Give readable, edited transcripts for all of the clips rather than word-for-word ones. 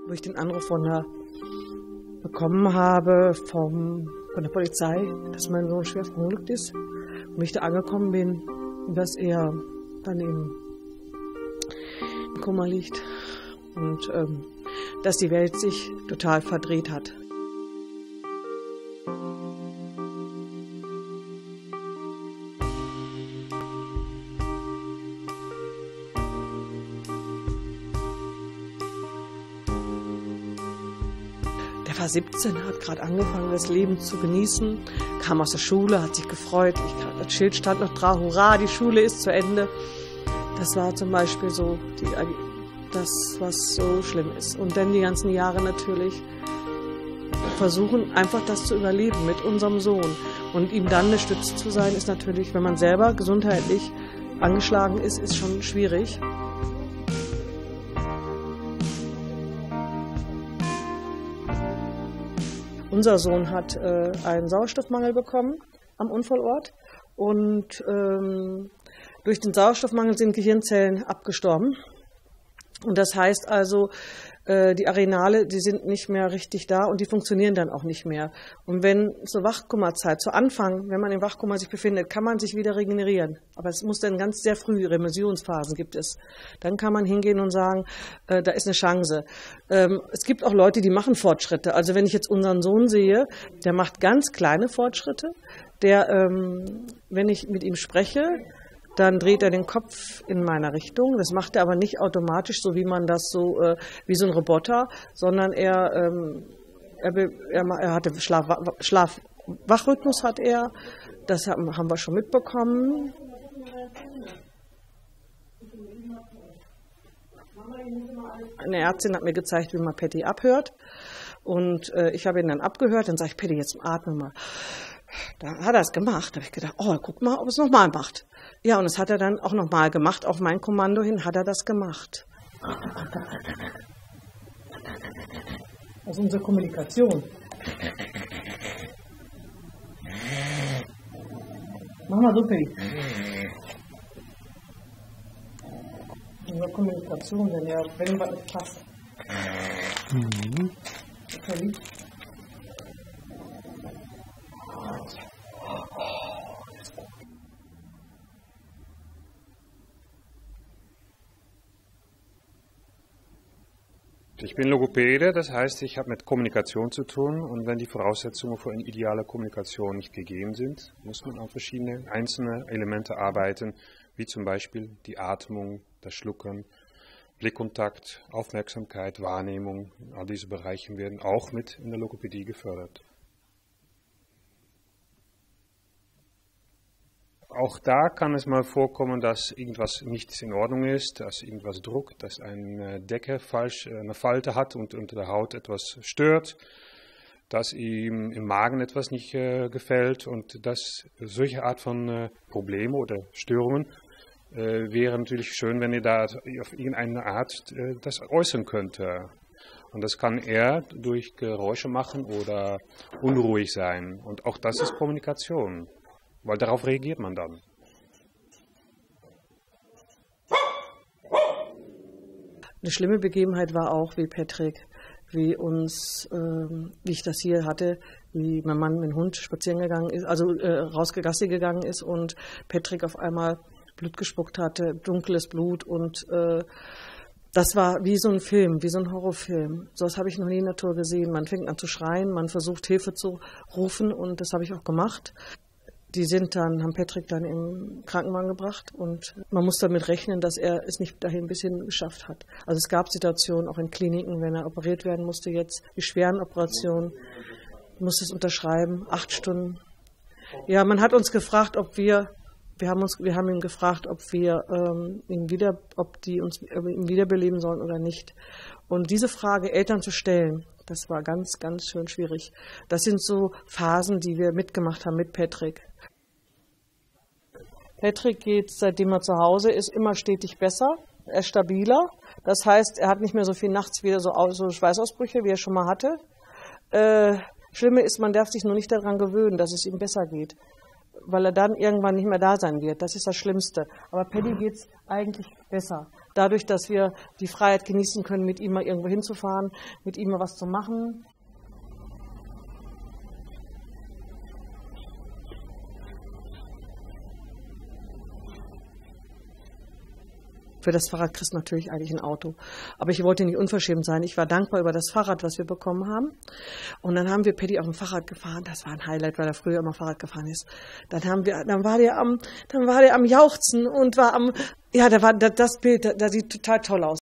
wo ich den Anruf bekommen habe von der Polizei, dass mein Sohn schwer verunglückt ist. Und ich da angekommen bin, dass er dann im Koma liegt und dass die Welt sich total verdreht hat. Der war 17, hat gerade angefangen, das Leben zu genießen, kam aus der Schule, hat sich gefreut. Das Schild stand noch drauf, hurra, die Schule ist zu Ende. Das war zum Beispiel so das, was so schlimm ist. Und dann die ganzen Jahre natürlich versuchen, einfach das zu überleben mit unserem Sohn. Und ihm dann eine Stütze zu sein, ist natürlich, wenn man selber gesundheitlich angeschlagen ist schon schwierig. Unser Sohn hat einen Sauerstoffmangel bekommen am Unfallort und durch den Sauerstoffmangel sind Gehirnzellen abgestorben. Und das heißt also, die Arenale, die sind nicht mehr richtig da und die funktionieren dann auch nicht mehr. Und wenn zur Wachkomazeit, zu Anfang, wenn man im Wachkoma sich befindet, kann man sich wieder regenerieren. Aber es muss dann ganz sehr früh, Remissionsphasen gibt es. Dann kann man hingehen und sagen, da ist eine Chance. Es gibt auch Leute, die machen Fortschritte. Also wenn ich jetzt unseren Sohn sehe, der macht ganz kleine Fortschritte. Der, wenn ich mit ihm spreche, dann dreht er den Kopf in meine Richtung. Das macht er aber nicht automatisch, so wie man das so, wie so ein Roboter, sondern er hatte Schlaf-Wachrhythmus hat er. Das haben wir schon mitbekommen. Eine Ärztin hat mir gezeigt, wie man Patty abhört. Und ich habe ihn dann abgehört. Dann sage ich, Patty, jetzt atme mal. Da hat er es gemacht. Da habe ich gedacht, oh, guck mal, ob es nochmal macht. Ja, und das hat er dann auch nochmal gemacht. Auf mein Kommando hin hat er das gemacht. Das ist unsere Kommunikation. Mach mal so, Patty. Unsere Kommunikation, wenn was nicht passt. Okay. Ich bin Logopäde, das heißt, ich habe mit Kommunikation zu tun und wenn die Voraussetzungen für eine ideale Kommunikation nicht gegeben sind, muss man an verschiedene einzelne Elemente arbeiten, wie zum Beispiel die Atmung, das Schlucken, Blickkontakt, Aufmerksamkeit, Wahrnehmung. All diese Bereiche werden auch mit in der Logopädie gefördert. Auch da kann es mal vorkommen, dass irgendwas nicht in Ordnung ist, dass irgendwas druckt, dass eine Decke eine Falte hat und unter der Haut etwas stört, dass ihm im Magen etwas nicht gefällt und dass solche Art von Probleme oder Störungen wäre natürlich schön, wenn ihr da auf irgendeine Art das äußern könnte. Und das kann er durch Geräusche machen oder unruhig sein. Und auch das ist Kommunikation. Weil darauf reagiert man dann. Eine schlimme Begebenheit war auch, wie Patrick, wie ich das hier hatte, wie mein Mann mit dem Hund spazieren gegangen ist, also Gassi gegangen ist und Patrick auf einmal Blut gespuckt hatte, dunkles Blut und das war wie so ein Film, wie so ein Horrorfilm. So was habe ich noch nie in der Natur gesehen. Man fängt an zu schreien, man versucht Hilfe zu rufen und das habe ich auch gemacht. Die haben Patrick dann im Krankenwagen gebracht und man muss damit rechnen, dass er es nicht dahin bis hin geschafft hat. Also es gab Situationen auch in Kliniken, wenn er operiert werden musste jetzt, die schweren Operationen, musste es unterschreiben, 8 Stunden. Ja, man hat uns gefragt, ob wir haben ihn gefragt, ob die uns ihn wiederbeleben sollen oder nicht. Und diese Frage Eltern zu stellen, das war ganz, ganz schön schwierig. Das sind so Phasen, die wir mitgemacht haben mit Patrick. Patrick geht, seitdem er zu Hause ist, immer stetig besser. Er ist stabiler. Das heißt, er hat nicht mehr so viel nachts wieder so Schweißausbrüche, wie er schon mal hatte. Schlimme ist, man darf sich nur nicht daran gewöhnen, dass es ihm besser geht, weil er dann irgendwann nicht mehr da sein wird. Das ist das Schlimmste. Aber Paddy geht es eigentlich besser. dadurch, dass wir die Freiheit genießen können, mit ihm mal irgendwo hinzufahren, mit ihm mal was zu machen. Für das Fahrrad kriegst du natürlich eigentlich ein Auto. Aber ich wollte nicht unverschämt sein. Ich war dankbar über das Fahrrad, was wir bekommen haben. Und dann haben wir Paddy auf dem Fahrrad gefahren. Das war ein Highlight, weil er früher immer Fahrrad gefahren ist. Dann war der am Jauchzen und war am, ja, das Bild, das sieht total toll aus.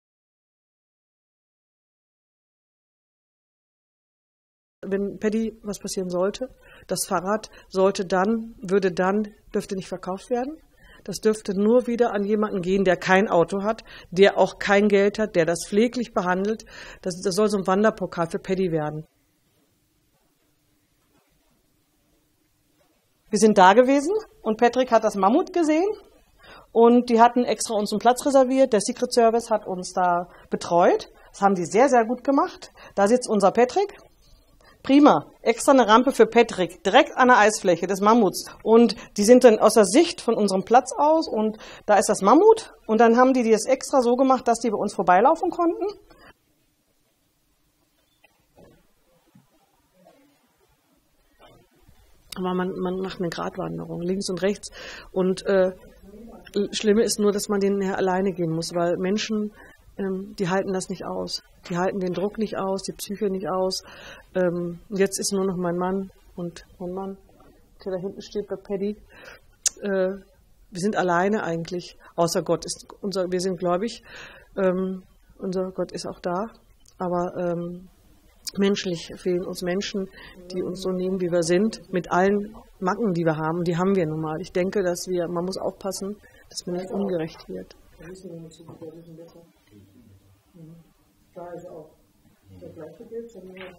Wenn Paddy was passieren sollte, das Fahrrad dürfte nicht verkauft werden. Das dürfte nur wieder an jemanden gehen, der kein Auto hat, der auch kein Geld hat, der das pfleglich behandelt. Das soll so ein Wanderpokal für Paddy werden. Wir sind da gewesen und Patrick hat das Mammut gesehen und die hatten extra uns einen Platz reserviert. Der Secret Service hat uns da betreut. Das haben die sehr, sehr gut gemacht. Da sitzt unser Patrick. Prima, extra eine Rampe für Patrick, direkt an der Eisfläche des Mammuts. Und die sind dann aus der Sicht von unserem Platz aus und da ist das Mammut. Und dann haben die das extra so gemacht, dass die bei uns vorbeilaufen konnten. Aber man macht eine Gratwanderung, links und rechts. Und Schlimme ist nur, dass man den alleine gehen muss, weil Menschen, die halten das nicht aus. Die halten den Druck nicht aus, die Psyche nicht aus. Jetzt ist nur noch mein Mann und mein Mann, der da hinten steht bei Paddy. Wir sind alleine eigentlich, außer Gott ist wir sind gläubig. Unser Gott ist auch da, aber menschlich fehlen uns Menschen, die uns so nehmen, wie wir sind, mit allen Macken, die wir haben. Die haben wir nun mal. Ich denke, man muss aufpassen, dass man nicht ungerecht wird. Da ist auch der gleiche Bild.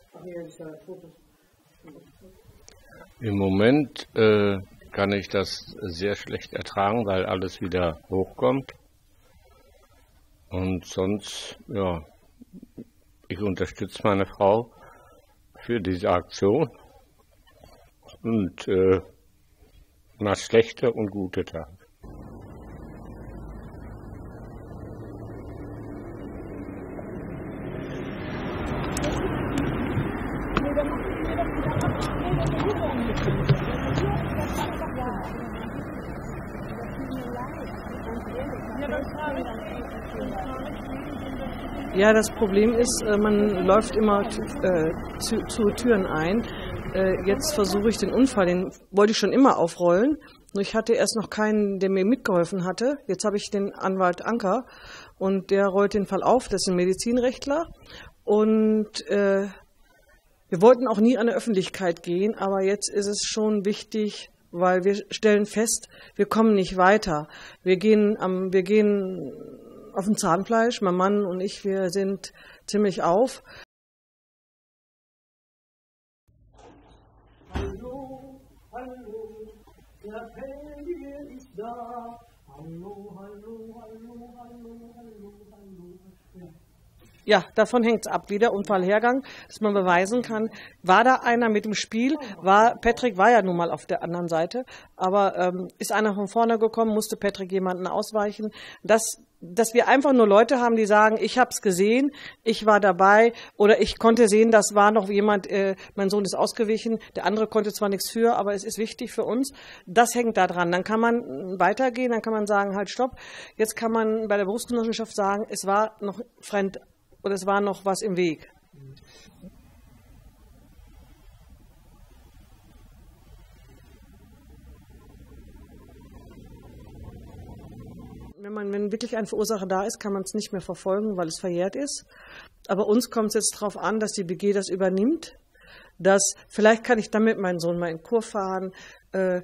Im Moment kann ich das sehr schlecht ertragen, weil alles wieder hochkommt. Und sonst, ja, ich unterstütze meine Frau für diese Aktion und nach schlechte und gute Tage. Ja, das Problem ist, man läuft immer zu Türen ein. Jetzt versuche ich den Unfall, den wollte ich schon immer aufrollen. Nur ich hatte erst noch keinen, der mir mitgeholfen hatte. Jetzt habe ich den Anwalt Anker und der rollt den Fall auf. Das ist ein Medizinrechtler. Und wir wollten auch nie an die Öffentlichkeit gehen, aber jetzt ist es schon wichtig, weil wir stellen fest, wir kommen nicht weiter. Wir gehen auf dem Zahnfleisch, mein Mann und ich, wir sind ziemlich auf. Hallo, hallo, der Paddy ist da. Hallo, hallo, hallo, hallo, hallo, hallo. Ja, davon hängt es ab, wie der Unfallhergang, dass man beweisen kann, war da einer mit dem Spiel, Patrick war ja nun mal auf der anderen Seite, aber ist einer von vorne gekommen, musste Patrick jemanden ausweichen, dass wir einfach nur Leute haben, die sagen, ich habe es gesehen, ich war dabei oder ich konnte sehen, das war noch jemand, mein Sohn ist ausgewichen, der andere konnte zwar nichts für, aber es ist wichtig für uns, das hängt da dran. Dann kann man weitergehen, dann kann man sagen, halt stopp, jetzt kann man bei der Berufsgenossenschaft sagen, es war noch oder es war noch was im Weg. Wenn wirklich ein Verursacher da ist, kann man es nicht mehr verfolgen, weil es verjährt ist. Aber uns kommt es jetzt darauf an, dass die BG das übernimmt. Vielleicht kann ich damit meinen Sohn mal in Kur fahren. Dann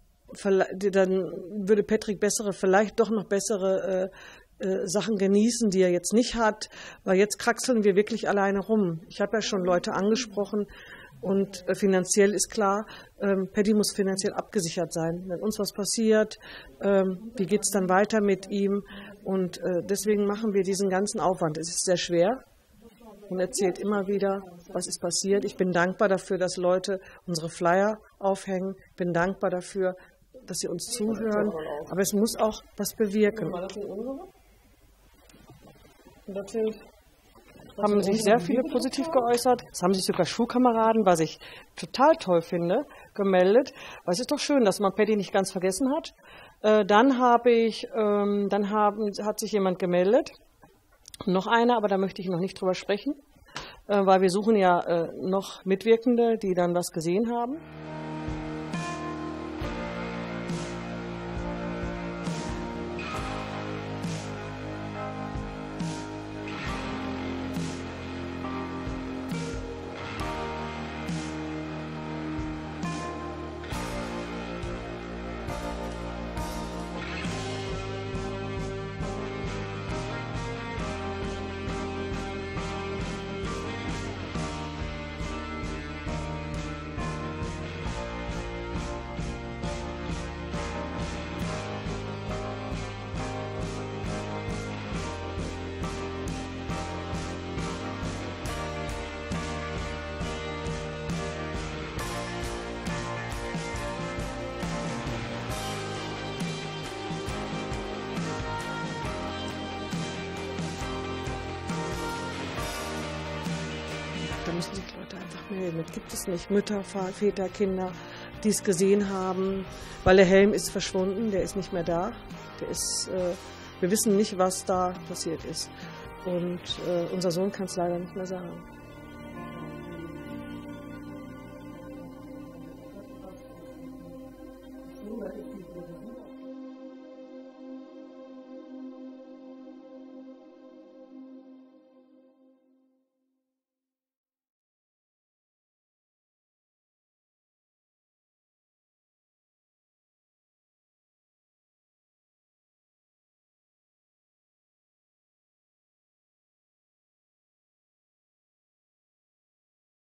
würde Patrick vielleicht doch noch bessere Sachen genießen, die er jetzt nicht hat, weil jetzt kraxeln wir wirklich alleine rum. Ich habe ja schon Leute angesprochen und finanziell ist klar, Paddy muss finanziell abgesichert sein. Wenn uns was passiert, wie geht es dann weiter mit ihm? Und deswegen machen wir diesen ganzen Aufwand. Es ist sehr schwer und erzählt immer wieder, was ist passiert. Ich bin dankbar dafür, dass Leute unsere Flyer aufhängen. Ich bin dankbar dafür, dass sie uns zuhören. Aber es muss auch was bewirken. Dazu haben sich sehr viele positiv geäußert. Es haben sich sogar Schulkameraden, was ich total toll finde, gemeldet. Weil es ist doch schön, dass man Patty nicht ganz vergessen hat. Dann hat sich jemand gemeldet. Noch einer, aber da möchte ich noch nicht drüber sprechen. Weil wir suchen ja noch Mitwirkende, die dann was gesehen haben. Da müssen sich Leute einfach melden. Das gibt es nicht. Mütter, Väter, Kinder, die es gesehen haben. Weil der Helm ist verschwunden, der ist nicht mehr da. Wir wissen nicht, was da passiert ist. Und unser Sohn kann es leider nicht mehr sagen.